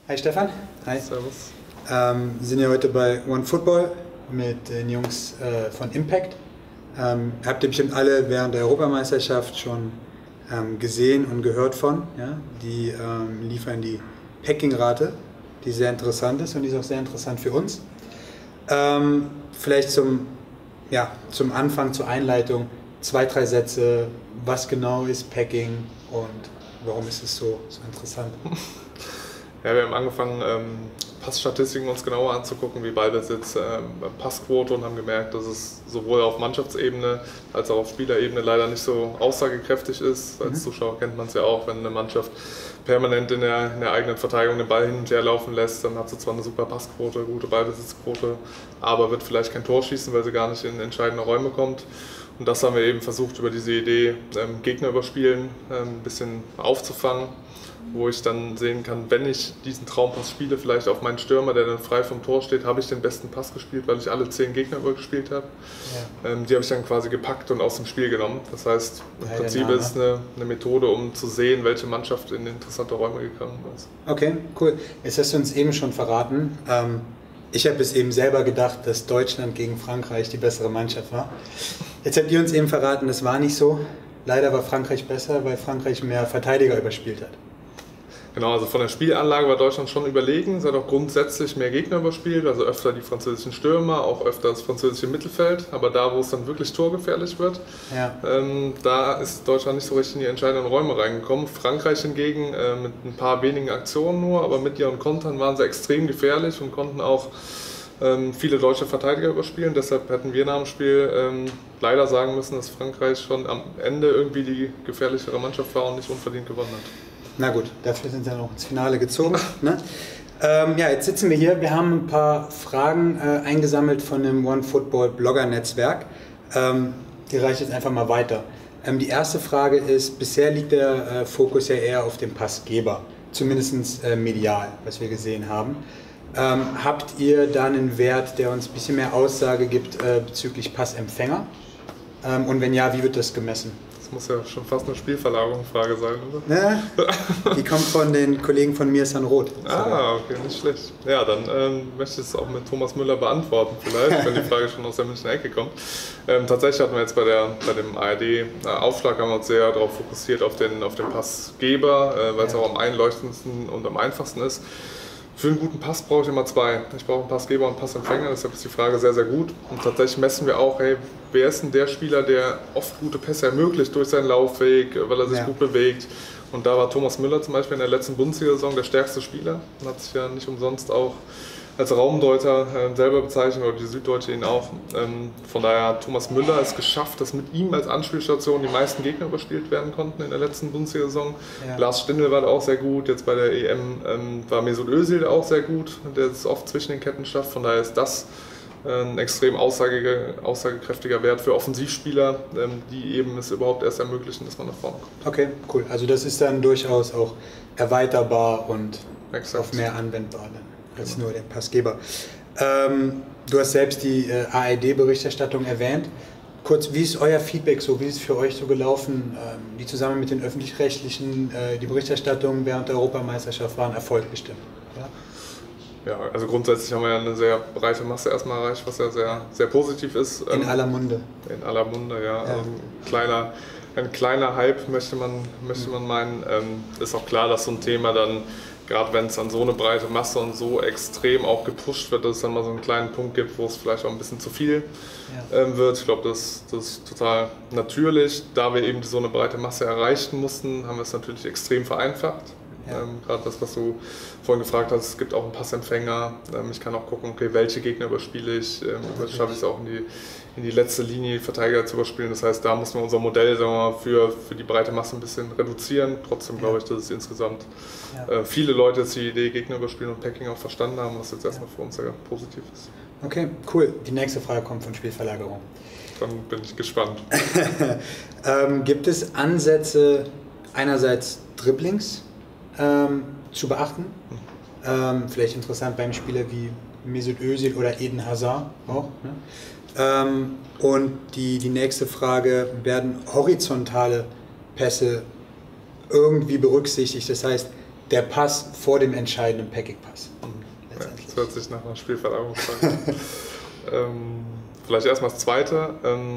Hi Stefan. Hi. Servus. Wir sind ja heute bei OneFootball mit den Jungs von Impact. Habt ihr bestimmt alle während der Europameisterschaft schon gesehen und gehört von. Ja? Die liefern die Packing-Rate, die sehr interessant ist und die ist auch sehr interessant für uns. Vielleicht zum Anfang, zur Einleitung, 2, 3 Sätze, was genau ist Packing und warum ist es so interessant? Ja, wir haben angefangen, Passstatistiken uns genauer anzugucken, wie Ballbesitz, Passquote, und haben gemerkt, dass es sowohl auf Mannschaftsebene als auch auf Spielerebene leider nicht so aussagekräftig ist. Als Zuschauer kennt man es ja auch, wenn eine Mannschaft permanent in der eigenen Verteidigung den Ball hin und her laufen lässt, dann hat sie zwar eine super Passquote, gute Ballbesitzquote, aber wird vielleicht kein Tor schießen, weil sie gar nicht in entscheidende Räume kommt. Und das haben wir eben versucht, über diese Idee Gegner überspielen, ein bisschen aufzufangen, wo ich dann sehen kann, wenn ich diesen Traumpass spiele, vielleicht auf meinen Stürmer, der dann frei vom Tor steht, habe ich den besten Pass gespielt, weil ich alle 10 Gegner übergespielt habe. Ja. Die habe ich dann quasi gepackt und aus dem Spiel genommen. Das heißt, im Prinzip ist es eine Methode, um zu sehen, welche Mannschaft in interessante Räume gekommen ist. Okay, cool. Jetzt hast du uns eben schon verraten. Ich habe es eben selber gedacht, dass Deutschland gegen Frankreich die bessere Mannschaft war. Jetzt habt ihr uns eben verraten, das war nicht so. Leider war Frankreich besser, weil Frankreich mehr Verteidiger überspielt hat. Genau, also von der Spielanlage war Deutschland schon überlegen. Es hat auch grundsätzlich mehr Gegner überspielt, also öfter die französischen Stürmer, auch öfter das französische Mittelfeld. Aber da, wo es dann wirklich torgefährlich wird, da ist Deutschland nicht so richtig in die entscheidenden Räume reingekommen. Frankreich hingegen mit ein paar wenigen Aktionen nur, aber mit ihren Kontern waren sie extrem gefährlich und konnten auch viele deutsche Verteidiger überspielen. Deshalb hätten wir nach dem Spiel leider sagen müssen, dass Frankreich schon am Ende irgendwie die gefährlichere Mannschaft war und nicht unverdient gewonnen hat. Na gut, dafür sind sie dann auch ins Finale gezogen. Ne? Jetzt sitzen wir hier. Wir haben ein paar Fragen eingesammelt von dem OneFootball-Blogger-Netzwerk. Die reiche ich jetzt einfach mal weiter. Die erste Frage ist, bisher liegt der Fokus ja eher auf dem Passgeber, zumindest medial, was wir gesehen haben. Habt ihr da einen Wert, der uns ein bisschen mehr Aussage gibt bezüglich Passempfänger? Und wenn ja, wie wird das gemessen? Das muss ja schon fast eine Spielverlagerungsfrage sein, oder? Ja, die kommt von den Kollegen von Mirsan Roth. Ah, okay, nicht schlecht. Ja, dann möchte ich es auch mit Thomas Müller beantworten vielleicht, wenn die Frage schon aus der Münchner Ecke kommt. Tatsächlich hatten wir jetzt bei dem ARD-Aufschlag haben wir uns sehr darauf fokussiert, auf den Passgeber, weil es auch am einleuchtendsten und am einfachsten ist. Für einen guten Pass brauche ich immer 2. Ich brauche einen Passgeber und einen Passempfänger, deshalb ist die Frage sehr, sehr gut. Und tatsächlich messen wir auch, hey, wer ist denn der Spieler, der oft gute Pässe ermöglicht durch seinen Laufweg, weil er sich gut bewegt. Und da war Thomas Müller zum Beispiel in der letzten Bundesliga-Saison der stärkste Spieler und hat sich ja nicht umsonst auch als Raumdeuter selber bezeichnet, oder die Süddeutsche ihn auch. Von daher hat Thomas Müller es geschafft, dass mit ihm als Anspielstation die meisten Gegner überspielt werden konnten in der letzten Bundesliga-Saison. Ja. Lars Stindl war da auch sehr gut, jetzt bei der EM war Mesut Özil auch sehr gut, der es oft zwischen den Ketten schafft. Von daher ist das ein extrem aussagekräftiger Wert für Offensivspieler, die eben es überhaupt erst ermöglichen, dass man nach vorne kommt. Okay, cool. Also das ist dann durchaus auch erweiterbar und auf mehr anwendbar als nur der Passgeber. Du hast selbst die ARD-Berichterstattung erwähnt. Kurz, wie ist euer Feedback so? Wie ist es für euch so gelaufen? Die zusammen mit den Öffentlich-Rechtlichen, die Berichterstattung während der Europameisterschaft war ein Erfolg bestimmt. Ja, also grundsätzlich haben wir ja eine sehr breite Masse erstmal erreicht, was ja sehr, sehr positiv ist. In aller Munde. In aller Munde, ja. Also ein kleiner Hype möchte man meinen. Ist auch klar, dass so ein Thema dann, gerade wenn es an so eine breite Masse und so extrem auch gepusht wird, dass es dann mal so einen kleinen Punkt gibt, wo es vielleicht auch ein bisschen zu viel wird. Ich glaube, das ist total natürlich. Da wir eben so eine breite Masse erreichen mussten, haben wir es natürlich extrem vereinfacht. Ja. Gerade das, was du vorhin gefragt hast, es gibt auch einen Passempfänger. Ich kann auch gucken, okay, welche Gegner überspiele ich. Schaffe ich es auch in die letzte Linie Verteidiger zu überspielen. Das heißt, da mussten wir unser Modell, sagen wir mal, für die breite Masse ein bisschen reduzieren. Trotzdem glaube ich, dass es insgesamt viele Leute jetzt die Idee Gegner überspielen und Packing auch verstanden haben, was jetzt erstmal für uns sehr positiv ist. Okay, cool. Die nächste Frage kommt von Spielverlagerung. Dann bin ich gespannt. Gibt es Ansätze einerseits Dribblings zu beachten? Vielleicht interessant beim Spieler wie Mesut Özil oder Eden Hazard auch. Ne? Und die nächste Frage, werden horizontale Pässe irgendwie berücksichtigt? Das heißt, der Pass vor dem entscheidenden Packing-Pass. Ja, das hört sich nach einer Spielverlagerung an. Vielleicht erstmal das Zweite.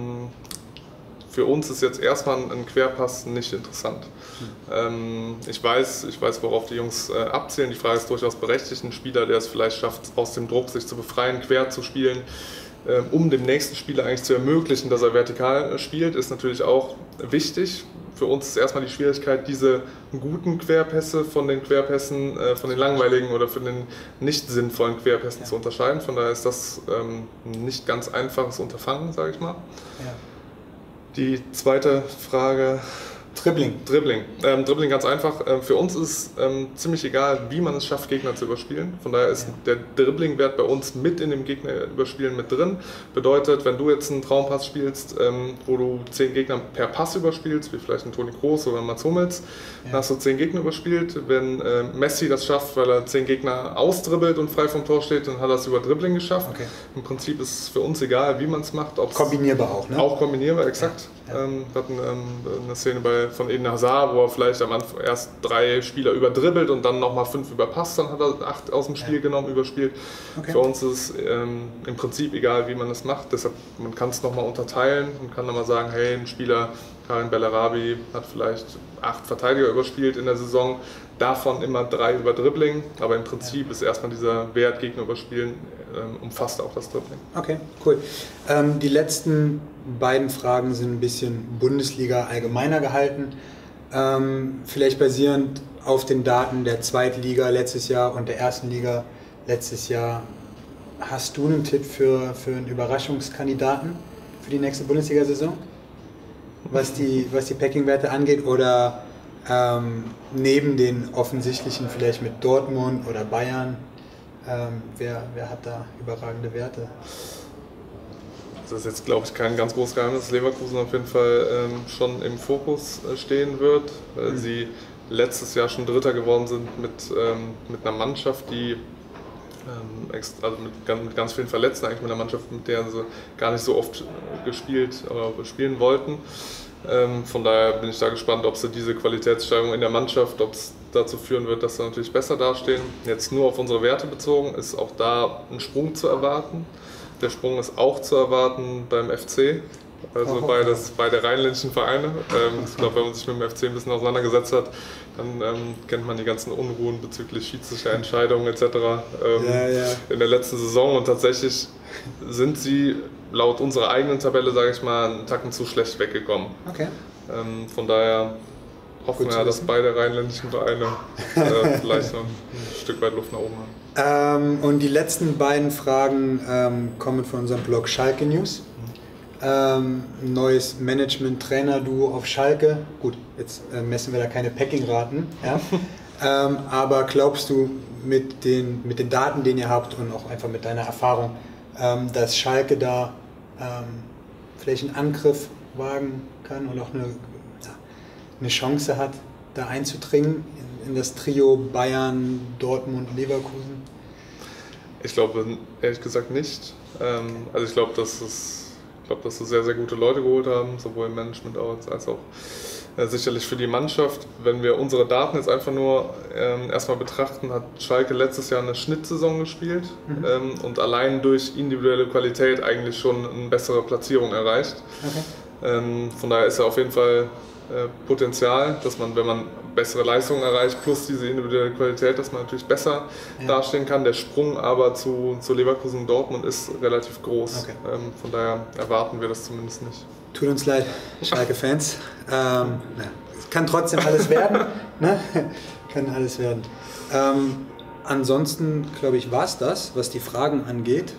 Für uns ist jetzt erstmal ein Querpass nicht interessant. Ich weiß, worauf die Jungs abzielen. Die Frage ist durchaus berechtigt. Ein Spieler, der es vielleicht schafft, aus dem Druck sich zu befreien, quer zu spielen, um dem nächsten Spieler eigentlich zu ermöglichen, dass er vertikal spielt, ist natürlich auch wichtig. Für uns ist erstmal die Schwierigkeit, diese guten Querpässe von den Querpässen, von den langweiligen oder von den nicht sinnvollen Querpässen zu unterscheiden. Von daher ist das nicht ganz einfaches Unterfangen, sage ich mal. Ja. Die zweite Frage. Dribbling. Dribbling ganz einfach. Für uns ist ziemlich egal, wie man es schafft, Gegner zu überspielen. Von daher ist der Dribbling-Wert bei uns mit in dem Gegner-Überspielen mit drin. Bedeutet, wenn du jetzt einen Traumpass spielst, wo du 10 Gegner per Pass überspielst, wie vielleicht ein Toni Kroos oder ein Mats Hummels, dann hast du 10 Gegner überspielt. Wenn Messi das schafft, weil er 10 Gegner ausdribbelt und frei vom Tor steht, dann hat er es über Dribbling geschafft. Okay. Im Prinzip ist es für uns egal, wie man es macht. Kombinierbar auch, ne? Auch kombinierbar, exakt. Wir hatten eine Szene von Eden Hazard, wo er vielleicht am Anfang erst 3 Spieler überdribbelt und dann nochmal 5 überpasst, dann hat er 8 aus dem Spiel genommen, überspielt. Okay. Für uns ist es im Prinzip egal, wie man es macht. Deshalb, man kann es nochmal unterteilen und kann nochmal sagen, hey, ein Spieler, Karim Bellarabi, hat vielleicht 8 Verteidiger überspielt in der Saison, davon immer 3 über Dribbling, aber im Prinzip ist erstmal dieser Wert Gegner überspielen, umfasst auch das Dribbling. Okay, cool. Die letzten beiden Fragen sind ein bisschen Bundesliga allgemeiner gehalten, vielleicht basierend auf den Daten der Zweitliga letztes Jahr und der ersten Liga letztes Jahr. Hast du einen Tipp für einen Überraschungskandidaten für die nächste Bundesliga-Saison, was die Packing-Werte angeht, oder neben den offensichtlichen vielleicht mit Dortmund oder Bayern, wer hat da überragende Werte? Das ist jetzt, glaube ich, kein ganz großes Geheimnis, dass Leverkusen auf jeden Fall schon im Fokus stehen wird, weil sie letztes Jahr schon Dritter geworden sind mit einer Mannschaft, die also mit ganz vielen Verletzten, eigentlich mit einer Mannschaft, mit der sie gar nicht so oft gespielt oder spielen wollten. Von daher bin ich da gespannt, ob sie diese Qualitätssteigerung in der Mannschaft, ob es dazu führen wird, dass sie natürlich besser dastehen. Jetzt nur auf unsere Werte bezogen, ist auch da ein Sprung zu erwarten. Der Sprung ist auch zu erwarten beim FC, also beide rheinländischen Vereine. Ich glaube, wenn man sich mit dem FC ein bisschen auseinandergesetzt hat, dann kennt man die ganzen Unruhen bezüglich schiedsrichter Entscheidungen etc. In der letzten Saison, und tatsächlich sind sie laut unserer eigenen Tabelle, sage ich mal, einen Tacken zu schlecht weggekommen. Okay. Von daher hoffen wir, dass beide rheinländischen Vereine vielleicht noch ein Stück weit Luft nach oben haben. Und die letzten beiden Fragen kommen von unserem Blog Schalke News. Neues Management-Trainer-Duo auf Schalke. Gut, jetzt messen wir da keine Packing-Raten. Ja? Aber glaubst du mit den Daten, die ihr habt und auch einfach mit deiner Erfahrung, dass Schalke da vielleicht einen Angriff wagen kann und auch eine Chance hat, da einzudringen in das Trio Bayern, Dortmund, Leverkusen? Ich glaube ehrlich gesagt nicht. Also ich glaube, dass sie sehr, sehr gute Leute geholt haben, sowohl im Management als auch sicherlich für die Mannschaft. Wenn wir unsere Daten jetzt einfach nur erstmal betrachten, hat Schalke letztes Jahr eine Schnittsaison gespielt und allein durch individuelle Qualität eigentlich schon eine bessere Platzierung erreicht. Okay. Von daher ist ja auf jeden Fall Potenzial, dass man, wenn man bessere Leistungen erreicht, plus diese individuelle Qualität, dass man natürlich besser dastehen kann. Der Sprung aber zu Leverkusen und Dortmund ist relativ groß. Okay. Von daher erwarten wir das zumindest nicht. Tut uns leid, Schalke-Fans. Kann trotzdem alles werden. Ne? Kann alles werden. Ansonsten, glaube ich, war es das, was die Fragen angeht.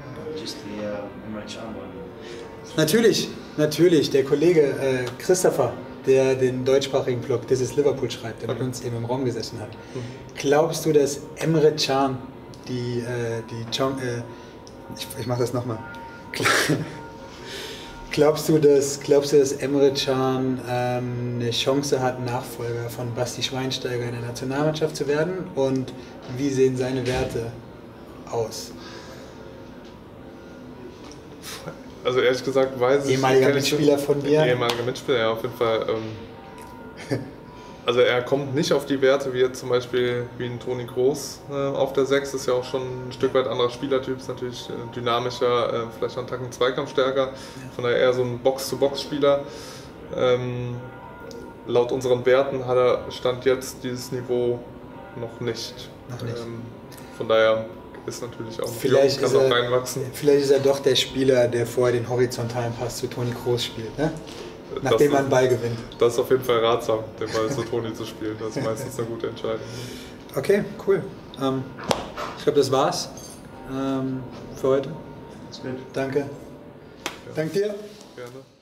Natürlich, der Kollege Christopher, der den deutschsprachigen Blog This is Liverpool schreibt, der mit uns eben im Raum gesessen hat. Glaubst du, dass Emre Can ich mache das nochmal. Glaubst du, dass Emre Can eine Chance hat, Nachfolger von Basti Schweinsteiger in der Nationalmannschaft zu werden? Und wie sehen seine Werte aus? Also ehrlich gesagt weiß ich... Ehemaliger Mitspieler von dir? Ehemaliger Mitspieler, ja, auf jeden Fall. Also er kommt nicht auf die Werte wie jetzt zum Beispiel wie ein Toni Kroos auf der 6, ist ja auch schon ein Stück weit anderer Spielertyp, ist natürlich dynamischer, vielleicht noch einen Tacken zweikampfstärker, von daher eher so ein Box-to-Box-Spieler. Laut unseren Werten hat er Stand jetzt dieses Niveau noch nicht. Von daher ist natürlich auch noch vielleicht jung, kann noch reinwachsen. Vielleicht ist er doch der Spieler, der vorher den horizontalen Pass zu Toni Kroos spielt, ne? Nachdem man einen Ball gewinnt. Das ist auf jeden Fall ratsam, den Ball zu Toni zu spielen. Das ist meistens eine gute Entscheidung. Okay, cool. Ich glaube, das war's für heute. Danke. Ja. Danke dir. Gerne.